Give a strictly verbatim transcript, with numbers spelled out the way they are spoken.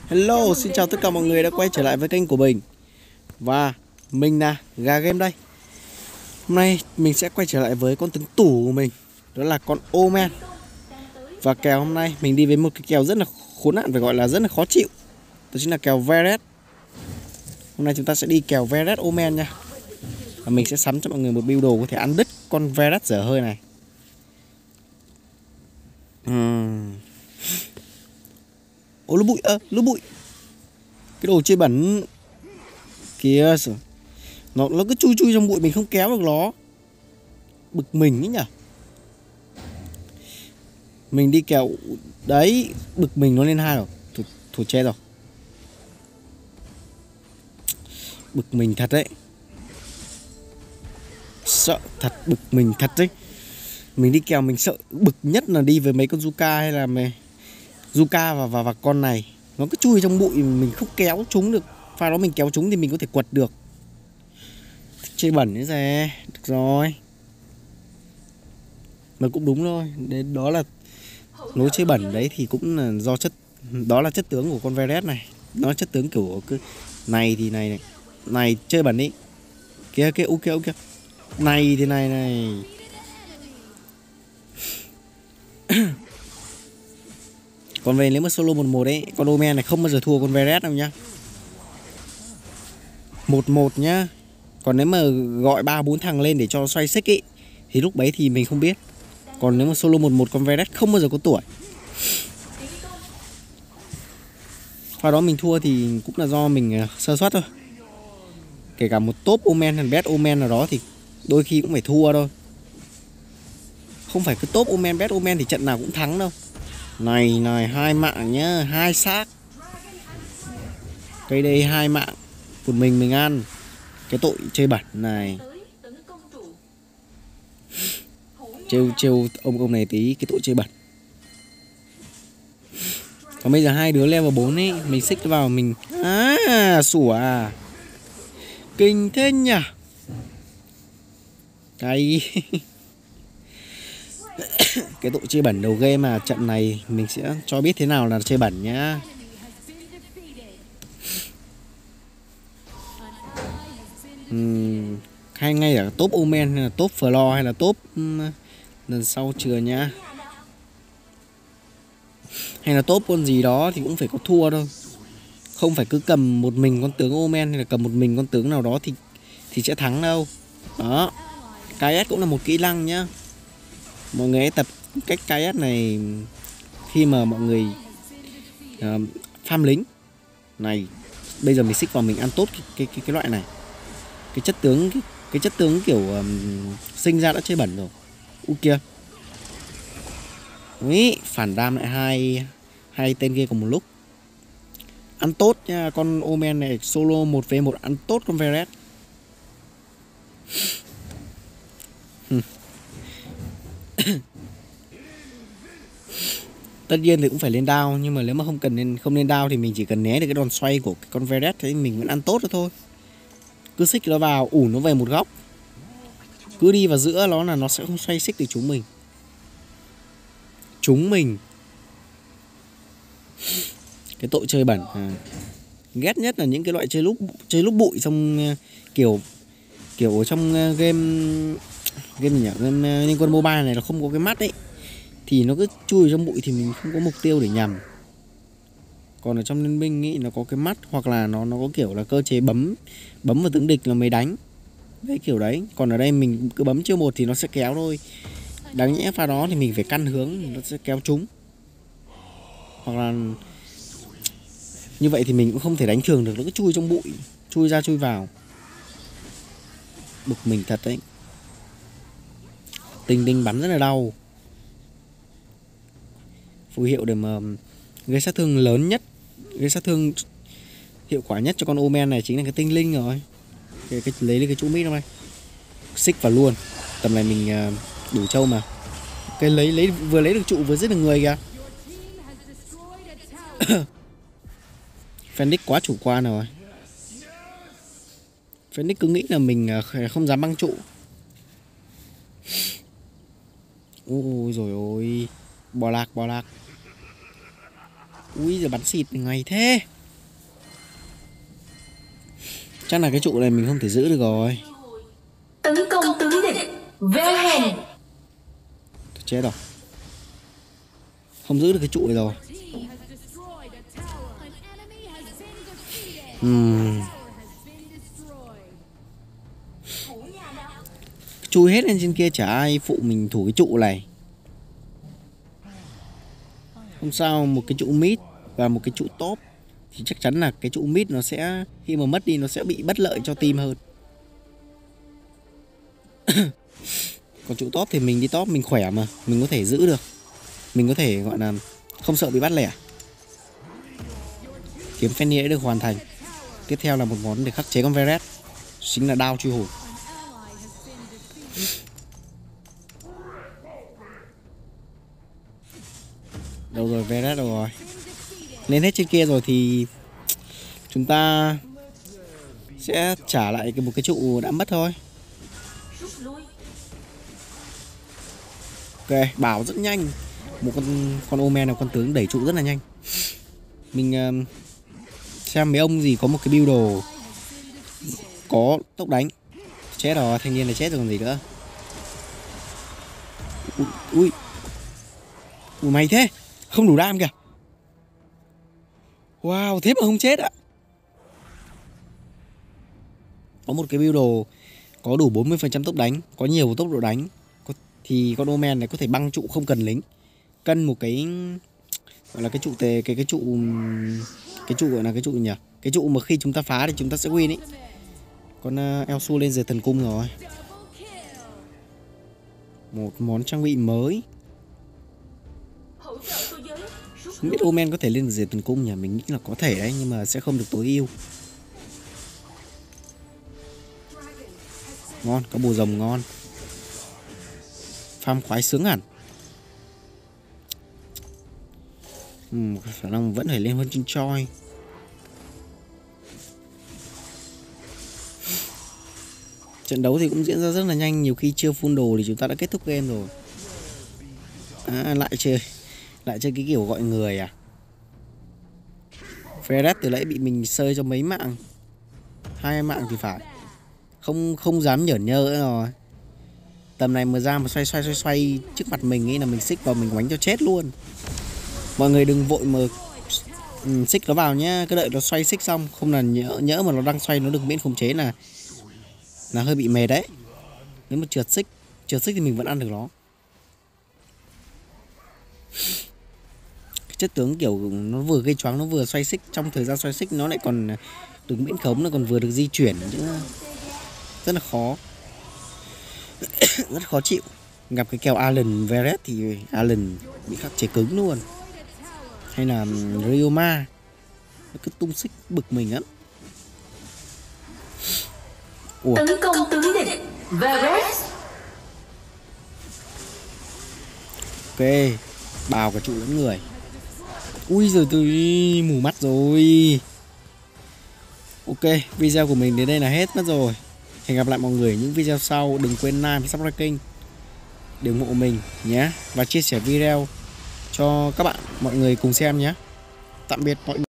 Hello, xin chào tất cả mọi người đã quay trở lại với kênh của mình. Và mình là Gà Game đây. Hôm nay mình sẽ quay trở lại với con tướng tủ của mình, đó là con Omen. Và kèo hôm nay mình đi với một cái kèo rất là khốn nạn, phải gọi là rất là khó chịu. Đó chính là kèo Varus. Hôm nay chúng ta sẽ đi kèo Varus Omen nha. Và mình sẽ sắm cho mọi người một build đồ có thể ăn đứt con Varus dở hơi này. uhm. Ô lũ bụi, ơ, à, lũ bụi. Cái đồ chơi bẩn kìa, nó nó cứ chui chui trong bụi, mình không kéo được nó. Bực mình ấy nhỉ. Mình đi kèo đấy, bực mình nó lên hai rồi. Thủ, thủ che rồi. Bực mình thật đấy. Sợ thật, bực mình thật đấy. Mình đi kèo mình sợ bực nhất là đi với mấy con Zuka hay là mấy Zuka và, và và con này. Nó cứ chui trong bụi, mình không kéo chúng được. Pha đó mình kéo chúng thì mình có thể quật được. Chơi bẩn thế gì. Được rồi. Mà cũng đúng thôi. Đến đó là lối chơi bẩn đấy thì cũng là do chất. Đó là chất tướng của con Varus này. Nó là chất tướng kiểu cứ này thì này này. Này chơi bẩn đi. Kia kia ok ok. Này thì này này. Còn về nếu mà solo một một ấy, con Omen này không bao giờ thua con Varus đâu nhá. một một nhá. Còn nếu mà gọi ba bốn thằng lên để cho xoay xích ấy thì lúc đấy thì mình không biết. Còn nếu mà solo một một con Varus không bao giờ có tuổi. Sau đó mình thua thì cũng là do mình sơ suất thôi. Kể cả một top Omen hay best Omen nào đó thì đôi khi cũng phải thua thôi. Không phải cứ top Omen best Omen thì trận nào cũng thắng đâu. Này này, hai mạng nhá, hai xác. Cây đây hai mạng. Một mình mình ăn. Cái tội chơi bẩn này. Trêu trêu ông ông này tí, cái tội chơi bẩn. Còn bây giờ hai đứa level bốn ấy, mình xích vào mình à sủa à. Kinh thế nhỉ. Cái cái tội chơi bẩn đầu game mà trận này mình sẽ cho biết thế nào là chơi bẩn nhá. Uhm, hay ngay ở top Omen hay là top Floor hay là top um, lần sau chưa nhá. Hay là top con gì đó thì cũng phải có thua đâu. Không phải cứ cầm một mình con tướng Omen hay là cầm một mình con tướng nào đó thì thì sẽ thắng đâu. Đó. ca ét cũng là một kỹ năng nhá. Mọi người hãy tập cách ca ét này khi mà mọi người uh, farm lính. Này, bây giờ mình xích vào mình ăn tốt cái cái cái, cái loại này. Cái chất tướng cái, cái chất tướng kiểu um, sinh ra đã chơi bẩn rồi. U kia. Úi, phản đam lại hai hai tên kia cùng một lúc. Ăn tốt nha, con Omen này solo một v một ăn tốt con Varus. Tất nhiên thì cũng phải lên đao, nhưng mà nếu mà không cần lên không lên đao thì mình chỉ cần né được cái đòn xoay của cái con Varus thì mình vẫn ăn tốt được thôi. Cứ xích nó vào, ủ nó về một góc. Cứ đi vào giữa nó là nó sẽ không xoay xích được chúng mình. Chúng mình. Cái tội chơi bẩn à. Ghét nhất là những cái loại chơi lúc chơi lúc bụi trong kiểu kiểu ở trong game game gì nhỉ, game Liên Quân Mobile này nó không có cái mắt ấy thì nó cứ chui trong bụi thì mình không có mục tiêu để nhằm. Còn ở trong liên minh ấy nó có cái mắt hoặc là nó nó có kiểu là cơ chế bấm bấm vào tướng địch là mới đánh. Đấy kiểu đấy. Còn ở đây mình cứ bấm chiêu một thì nó sẽ kéo thôi. Đáng nhẽ pha đó thì mình phải căn hướng nó sẽ kéo trúng. Hoặc là như vậy thì mình cũng không thể đánh thường được, nó cứ chui trong bụi, chui ra chui vào. Bực mình thật đấy. Tinh tinh bắn rất là đau. Phù hiệu để mà gây sát thương lớn nhất, gây sát thương hiệu quả nhất cho con Omen này chính là cái tinh linh rồi. Cái, cái lấy lấy cái chỗ mít trong đây, xích vào luôn. Tầm này mình đủ trâu mà. Cái lấy lấy vừa lấy được trụ vừa giết được người kìa. Phoenix quá chủ quan rồi. Phoenix cứ nghĩ là mình không dám băng trụ. Ôi rồi ôi. Bò lạc bò lạc. Ui giờ bắn xịt ngày thế. Chắc là cái trụ này mình không thể giữ được rồi. Tấn công tướng địch. Verheyen. Chết rồi. Không giữ được cái trụ này rồi. Uhm. Chui hết lên trên kia, chả ai phụ mình thủ cái trụ này. Không sao, một cái trụ mid và một cái trụ top thì chắc chắn là cái trụ mid nó sẽ, khi mà mất đi nó sẽ bị bất lợi cho team hơn. Còn trụ top thì mình đi top mình khỏe mà, mình có thể giữ được. Mình có thể gọi là không sợ bị bắt lẻ. Kiếm Fenrir được hoàn thành. Tiếp theo là một món để khắc chế con Verret, chính là đao truy hồn. Đâu rồi, Verret đâu rồi? Lên hết trên kia rồi thì chúng ta sẽ trả lại một cái trụ đã mất thôi. Ok, bảo rất nhanh. Một con con Omen là con tướng đẩy trụ rất là nhanh. Mình uh, xem mấy ông gì có một cái build đồ có tốc đánh. Chết rồi, thanh niên này chết rồi còn gì nữa. Ui, ui. Ủa mày thế, không đủ đam kìa. Wow, thế mà không chết ạ. Có một cái build đồ có đủ bốn mươi phần trăm tốc đánh, có nhiều tốc độ đánh, có, thì con Omen này có thể băng trụ không cần lính. Cân một cái gọi là cái trụ tề, cái cái trụ cái trụ gọi là cái trụ nhỉ? Cái trụ mà khi chúng ta phá thì chúng ta sẽ win ấy. Con uh, Elsu lên giờ thần cung rồi. Một món trang bị mới. Không biết Omen có thể lên được giờ thần cung nhỉ? Mình nghĩ là có thể đấy, nhưng mà sẽ không được tối ưu. Ngon, có bồ rồng ngon. Farm khoái sướng hẳn. Uhm, khả năng vẫn phải lên hơn trên choi. Trận đấu thì cũng diễn ra rất là nhanh. Nhiều khi chưa full đồ thì chúng ta đã kết thúc game rồi. À, lại chơi Lại chơi cái kiểu gọi người à. Verret từ nãy bị mình sơi cho mấy mạng. Hai mạng thì phải. Không không dám nhởn nhơ nữa rồi. Tầm này mà ra mà xoay xoay xoay xoay trước mặt mình nghĩ là mình xích vào mình quánh cho chết luôn. Mọi người đừng vội mà ừ, xích nó vào nhá, cứ đợi nó xoay xích xong, không là nhỡ nhỡ mà nó đang xoay nó được miễn khống chế là là hơi bị mệt đấy. Nếu mà trượt xích, trượt xích thì mình vẫn ăn được nó. Cái chất tướng kiểu nó vừa gây choáng nó vừa xoay xích, trong thời gian xoay xích nó lại còn được miễn khống, nó còn vừa được di chuyển chứ, rất là khó. Rất khó chịu. Gặp cái kèo Allen Verret thì Allen bị khắc chế cứng luôn. Hay là Ryoma nó cứ tung xích bực mình lắm. Ủa. Tấn công tướng địch. Verret. Ok, bào cả trụ lẫn người. Ui giời, tôi mù mắt rồi. Ok, video của mình đến đây là hết mất rồi. Hẹn gặp lại mọi người những video sau. Đừng quên like và subscribe kênh để ủng hộ mình nhé, và chia sẻ video cho các bạn mọi người cùng xem nhé. Tạm biệt mọi người.